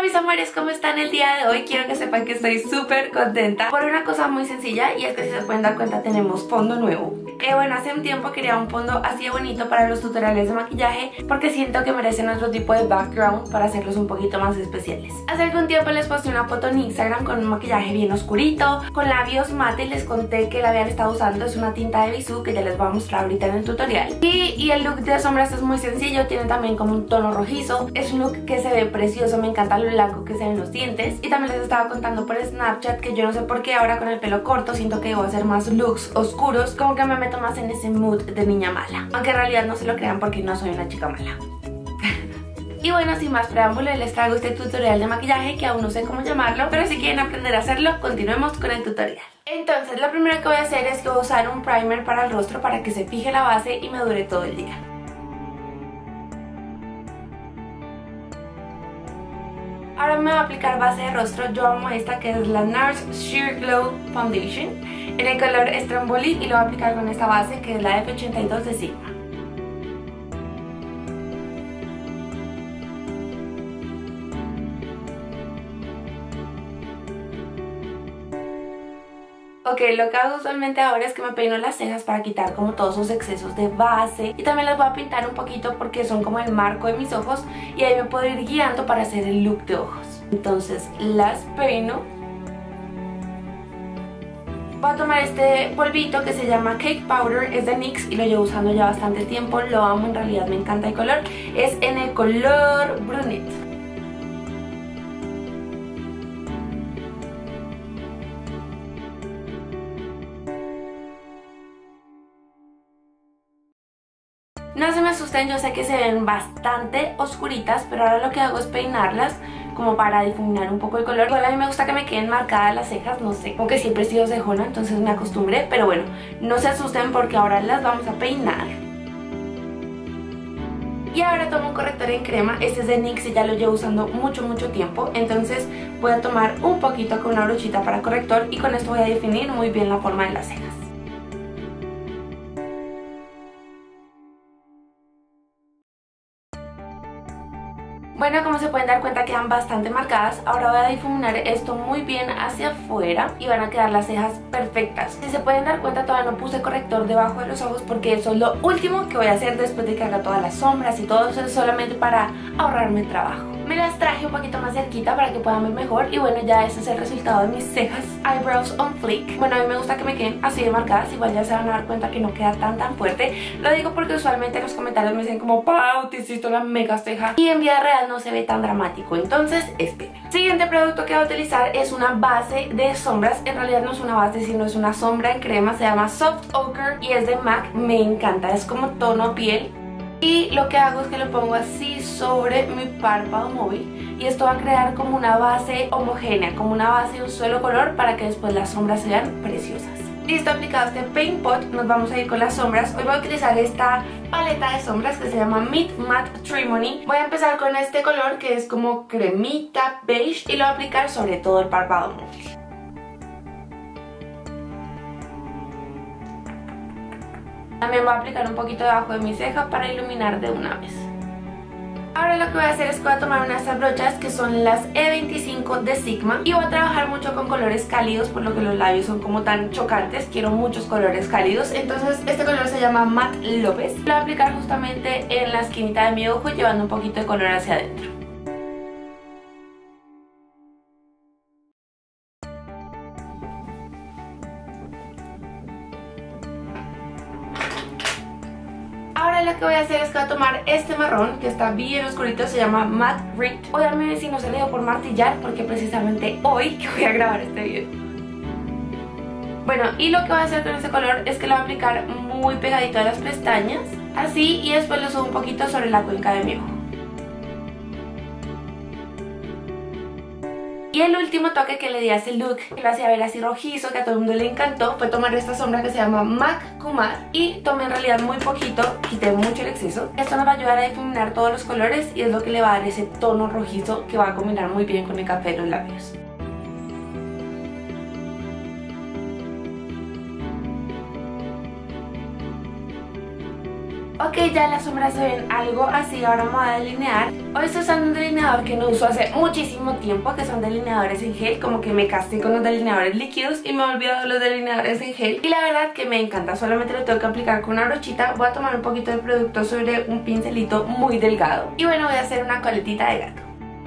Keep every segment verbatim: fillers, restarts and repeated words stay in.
mis amores, ¿cómo están el día de hoy? Quiero que sepan que estoy súper contenta por una cosa muy sencilla, y es que si se pueden dar cuenta tenemos fondo nuevo. Eh, bueno, hace un tiempo quería un fondo así de bonito para los tutoriales de maquillaje porque siento que merecen otro tipo de background para hacerlos un poquito más especiales. Hace algún tiempo les posté una foto en Instagram con un maquillaje bien oscurito, con labios mate, y les conté que la habían estado usando. Es una tinta de Bisú que ya les voy a mostrar ahorita en el tutorial. Y, y el look de sombras es muy sencillo, tiene también como un tono rojizo. Es un look que se ve precioso, me encanta lo blanco que se ven los dientes. Y también les estaba contando por Snapchat que yo no sé por qué ahora con el pelo corto siento que debo hacer más looks oscuros, como que me meto más en ese mood de niña mala, aunque en realidad no se lo crean porque no soy una chica mala. Y bueno, sin más preámbulo, les traigo este tutorial de maquillaje que aún no sé cómo llamarlo, pero si quieren aprender a hacerlo, continuemos con el tutorial. Entonces, lo primero que voy a hacer es que voy a usar un primer para el rostro para que se fije la base y me dure todo el día. Ahora me voy a aplicar base de rostro. Yo amo esta, que es la NARS Sheer Glow Foundation en el color Stromboli, y lo voy a aplicar con esta base que es la F ochenta y dos de Sigma. Ok, lo que hago usualmente ahora es que me peino las cejas para quitar como todos esos excesos de base, y también las voy a pintar un poquito porque son como el marco de mis ojos y ahí me puedo ir guiando para hacer el look de ojos. Entonces las peino. Voy a tomar este polvito que se llama Cake Powder, es de NYX y lo llevo usando ya bastante tiempo, lo amo, en realidad me encanta el color, es en el color Brunette. No se me asusten, yo sé que se ven bastante oscuritas, pero ahora lo que hago es peinarlas como para difuminar un poco el color. Igual a mí me gusta que me queden marcadas las cejas, no sé, como que siempre he sido cejona, entonces me acostumbré, pero bueno, no se asusten porque ahora las vamos a peinar. Y ahora tomo un corrector en crema, este es de NYX y ya lo llevo usando mucho mucho tiempo, entonces voy a tomar un poquito con una brochita para corrector y con esto voy a definir muy bien la forma de las cejas. Bueno, como se pueden dar cuenta quedan bastante marcadas. Ahora voy a difuminar esto muy bien hacia afuera y van a quedar las cejas perfectas. Si se pueden dar cuenta, todavía no puse corrector debajo de los ojos porque eso es lo último que voy a hacer después de que haga todas las sombras y todo eso, es solamente para ahorrarme trabajo. Me las traje un poquito más cerquita para que puedan ver mejor y bueno, ya este es el resultado de mis cejas. Eyebrows on fleek. Bueno, a mí me gusta que me queden así de marcadas, igual ya se van a dar cuenta que no queda tan tan fuerte. Lo digo porque usualmente en los comentarios me dicen como Pau, te hiciste la mega ceja y en vida real no se ve tan dramático, entonces esperen. Siguiente producto que voy a utilizar es una base de sombras. En realidad no es una base, sino es una sombra en crema, se llama Soft Ochre y es de MAC. Me encanta, es como tono piel. Y lo que hago es que lo pongo así sobre mi párpado móvil y esto va a crear como una base homogénea, como una base de un solo color para que después las sombras se vean preciosas. Listo, aplicado este Paint Pot, nos vamos a ir con las sombras. Hoy voy a utilizar esta paleta de sombras que se llama Meet Matte Trimony. Voy a empezar con este color que es como cremita beige y lo voy a aplicar sobre todo el párpado móvil. También voy a aplicar un poquito debajo de mi ceja para iluminar de una vez. Ahora lo que voy a hacer es que voy a tomar una de estas brochas que son las E veinticinco de Sigma y voy a trabajar mucho con colores cálidos, por lo que los labios son como tan chocantes. Quiero muchos colores cálidos, entonces este color se llama Matte López. Lo voy a aplicar justamente en la esquinita de mi ojo llevando un poquito de color hacia adentro. Ahora lo que voy a hacer es que voy a tomar este marrón que está bien oscurito, se llama Matte Rit. Hoy a mi vecino se le dio por martillar porque precisamente hoy que voy a grabar este video. Bueno, y lo que voy a hacer con este color es que lo voy a aplicar muy pegadito a las pestañas, así, y después lo subo un poquito sobre la cuenca de mi ojo. Y el último toque que le di a ese look, que lo hacía ver así rojizo, que a todo el mundo le encantó, fue tomar esta sombra que se llama MAC Kumar y tomé en realidad muy poquito, quité mucho el exceso. Esto nos va a ayudar a difuminar todos los colores y es lo que le va a dar ese tono rojizo que va a combinar muy bien con el café de los labios. Ok, Ok, ya las sombras se ven algo así, ahora me voy a delinear. Hoy estoy usando un delineador que no uso hace muchísimo tiempo, que son delineadores en gel, como que me casé con los delineadores líquidos y me he olvidado los delineadores en gel. Y la verdad que me encanta, solamente lo tengo que aplicar con una brochita. Voy a tomar un poquito de producto sobre un pincelito muy delgado. Y bueno, voy a hacer una coletita de gato.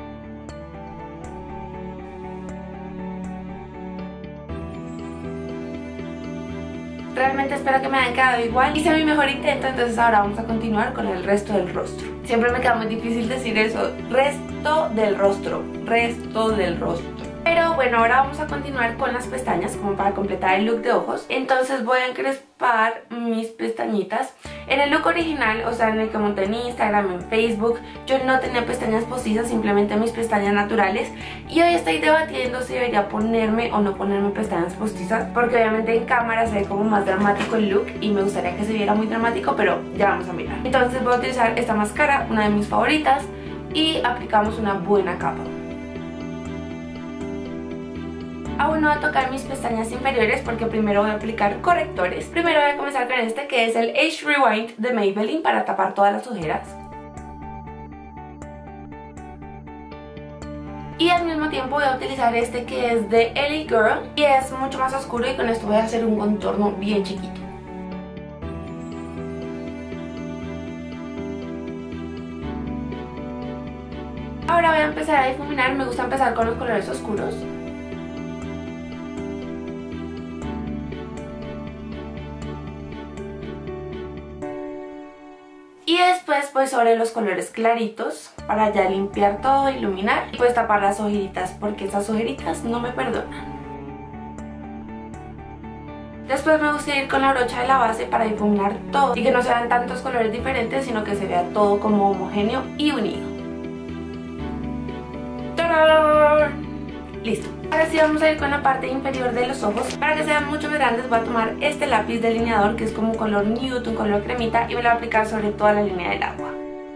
Realmente espero que me hayan quedado igual. Hice mi mejor intento, entonces ahora vamos a continuar con el resto del rostro. Siempre me queda muy difícil decir eso. Resto del rostro. Resto del rostro. Pero bueno, ahora vamos a continuar con las pestañas como para completar el look de ojos. Entonces voy a encrespar mis pestañitas. En el look original, o sea en el que monté en Instagram, en Facebook, yo no tenía pestañas postizas, simplemente mis pestañas naturales. Y hoy estoy debatiendo si debería ponerme o no ponerme pestañas postizas, porque obviamente en cámara se ve como más dramático el look y me gustaría que se viera muy dramático, pero ya vamos a mirar. Entonces voy a utilizar esta máscara, una de mis favoritas, y aplicamos una buena capa. Aún no voy a tocar mis pestañas inferiores porque primero voy a aplicar correctores. Primero voy a comenzar con este que es el Age Rewind de Maybelline para tapar todas las ojeras. Y al mismo tiempo voy a utilizar este que es de L A Girl y es mucho más oscuro, y con esto voy a hacer un contorno bien chiquito. Ahora voy a empezar a difuminar, me gusta empezar con los colores oscuros. Y después pues sobre los colores claritos para ya limpiar todo, iluminar y pues tapar las ojeritas, porque esas ojeritas no me perdonan. Después me gusta ir con la brocha de la base para difuminar todo y que no se vean tantos colores diferentes, sino que se vea todo como homogéneo y unido. ¡Tarán! Listo. Ahora sí vamos a ir con la parte inferior de los ojos. Para que sean mucho más grandes voy a tomar este lápiz delineador que es como un color nude, un color cremita, y me lo voy a aplicar sobre toda la línea del agua.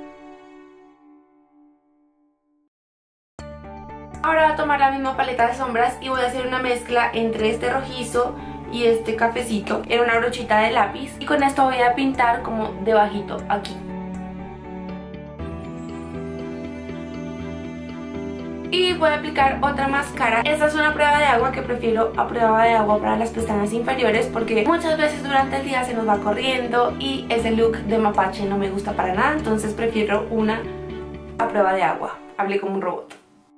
Ahora voy a tomar la misma paleta de sombras y voy a hacer una mezcla entre este rojizo y este cafecito en una brochita de lápiz, y con esto voy a pintar como debajito aquí. Y voy a aplicar otra máscara. Esta es una prueba de agua que prefiero a prueba de agua para las pestañas inferiores, porque muchas veces durante el día se nos va corriendo y ese look de mapache no me gusta para nada, entonces prefiero una a prueba de agua. Hablé como un robot.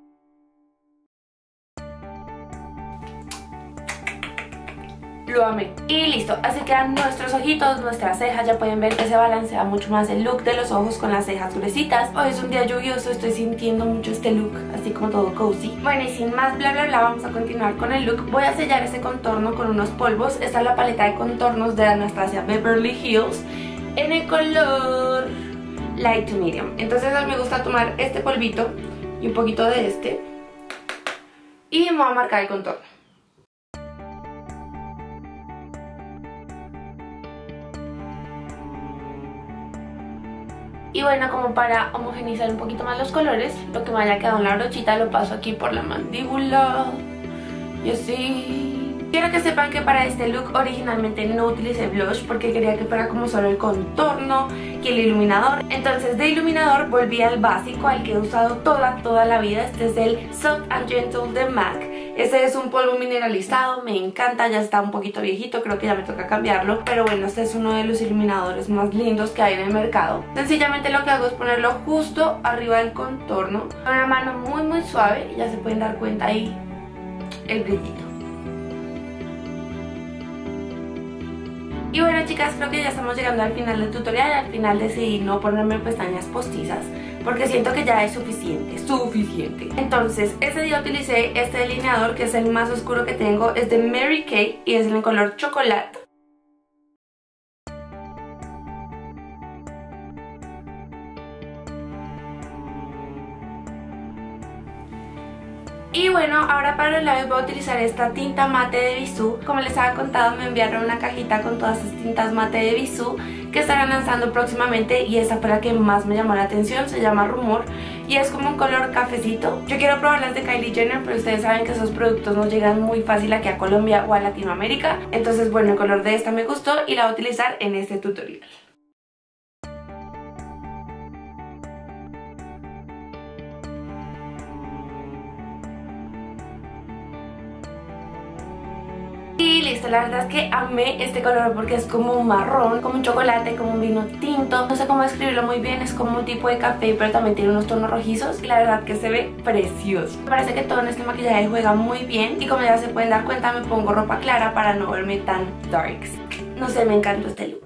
Lo amé. Y listo, así quedan nuestros ojitos, nuestras cejas. Ya pueden ver que se balancea mucho más el look de los ojos con las cejas gruesitas. Hoy es un día lluvioso, estoy sintiendo mucho este look, así como todo cozy. Bueno, y sin más bla bla bla, vamos a continuar con el look. Voy a sellar ese contorno con unos polvos. Esta es la paleta de contornos de Anastasia Beverly Hills en el color Light to Medium. Entonces a mí me gusta tomar este polvito y un poquito de este y me voy a marcar el contorno. Y bueno, como para homogeneizar un poquito más los colores, lo que me haya quedado en la brochita lo paso aquí por la mandíbula y así. Quiero que sepan que para este look originalmente no utilicé blush porque quería que fuera como solo el contorno y el iluminador. Entonces de iluminador volví al básico, al que he usado toda, toda la vida. Este es el Soft and Gentle de MAC. Este es un polvo mineralizado, me encanta, ya está un poquito viejito, creo que ya me toca cambiarlo. Pero bueno, este es uno de los iluminadores más lindos que hay en el mercado. Sencillamente lo que hago es ponerlo justo arriba del contorno, con una mano muy muy suave, y ya se pueden dar cuenta ahí el brillito. Y bueno chicas, creo que ya estamos llegando al final del tutorial. Al final decidí no ponerme pestañas postizas porque siento que ya es suficiente, suficiente. Entonces ese día utilicé este delineador que es el más oscuro que tengo, es de Mary Kay y es en el color chocolate. Y bueno, ahora para los labios voy a utilizar esta tinta mate de Bisú. Como les había contado, me enviaron una cajita con todas estas tintas mate de Bisú que estarán lanzando próximamente, y esta fue la que más me llamó la atención. Se llama Rumor y es como un color cafecito. Yo quiero probar las de Kylie Jenner, pero ustedes saben que esos productos no llegan muy fácil aquí a Colombia o a Latinoamérica. Entonces bueno, el color de esta me gustó y la voy a utilizar en este tutorial. listo, la verdad es que amé este color porque es como un marrón, como un chocolate, como un vino tinto. No sé cómo describirlo muy bien, es como un tipo de café, pero también tiene unos tonos rojizos y la verdad que se ve precioso. Me parece que todo en este maquillaje juega muy bien y como ya se pueden dar cuenta me pongo ropa clara para no verme tan darks. No sé, me encantó este look.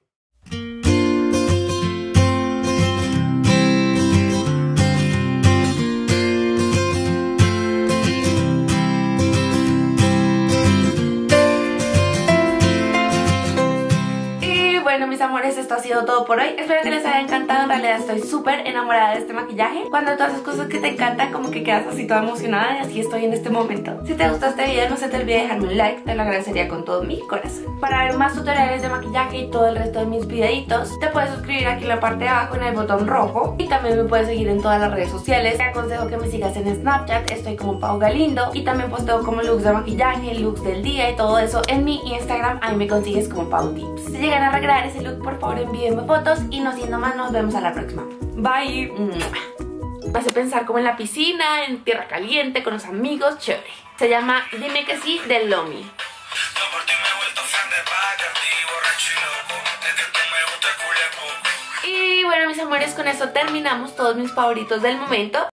Bueno, mis amores, esto ha sido todo por hoy. Espero que les haya encantado. En realidad estoy súper enamorada de este maquillaje. Cuando todas esas cosas que te encantan, como que quedas así toda emocionada, y así estoy en este momento. Si te gustó este video, no se te olvide dejarme un like, te lo agradecería con todo mi corazón. Para ver más tutoriales de maquillaje y todo el resto de mis videitos, te puedes suscribir aquí en la parte de abajo en el botón rojo. Y también me puedes seguir en todas las redes sociales. Te aconsejo que me sigas en Snapchat, estoy como Pau Galindo. Y también posteo como looks de maquillaje, looks del día y todo eso en mi Instagram. Ahí me consigues como Pau Tips. Si llegan a recrear ese look, por favor envíenme fotos y no siendo más, nos vemos a la próxima. Bye. Me hace pensar como en la piscina, en tierra caliente, con los amigos, chévere. Se llama Dime que sí, de Lomi. Y bueno, mis amores, con eso terminamos todos mis favoritos del momento.